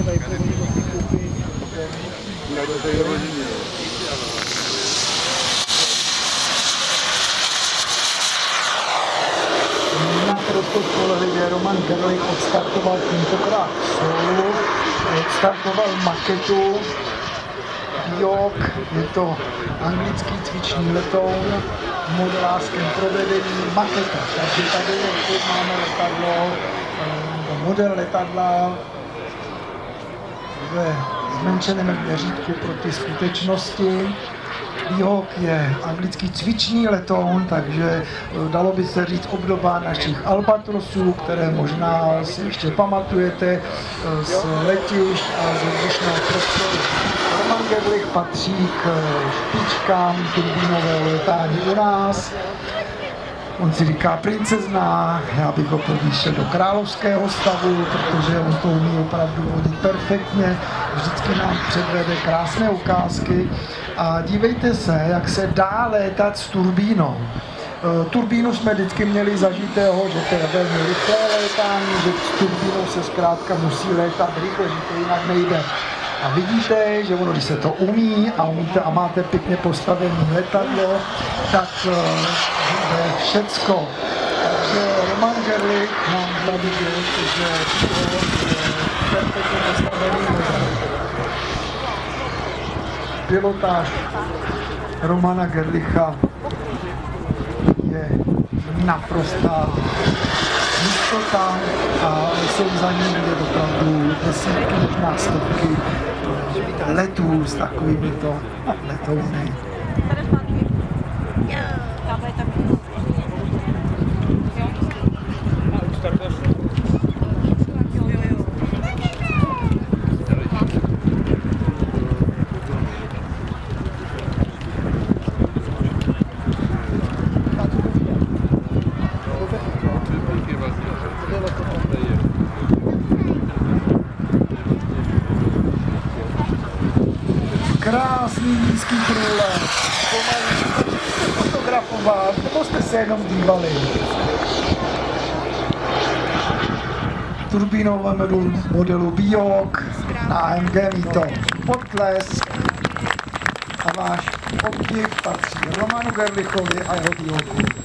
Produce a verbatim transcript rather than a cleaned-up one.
tady první nohy koupit. Naprosto spolehlivě Roman Gerlich odstartoval tentokrát solo, odstartoval maketu. Biok, je to anglický cvičný letoun v modelářském provedení, maketa. Takže tady máme letadlo, model letadla ve zmenšeném měřítku proti skutečnosti. Biok je anglický cvičný letoun, takže dalo by se říct obdoba našich Albatrosů, které možná si ještě pamatujete z letišť a z vzdušného prostoru. Roman Gerlich patří k špičkám turbínového letání u nás. On si říká princezna, já bych ho povýšil do královského stavu, protože on to umí opravdu vodit perfektně, vždycky nám předvede krásné ukázky. A dívejte se, jak se dá létat s turbínou. Turbínu jsme vždycky měli zažitého, že to je velmi rychlé létání, že s turbínou se zkrátka musí létat rychle, že to jinak nejde. A vidíte, že ono, když se to umí a umíte a máte pěkně postavené letadlo, tak jde všecko. Takže Roman Gerlich nám tady dělá, že je perfektně postavený letadlo. Pilotáž Romana Gerlicha je naprostá jistota a jsou za ním vidět opravdu desítky, možná stovky letů s takovými to letouny. Krásný nízký průlet, pomalý, fotografovat, nebo jste se jenom dívali. Turbínového modelu, modelu Biok na A M G Mito. Potlesk a váš obdiv patří Romanu Gerlichovi a jeho Bioku.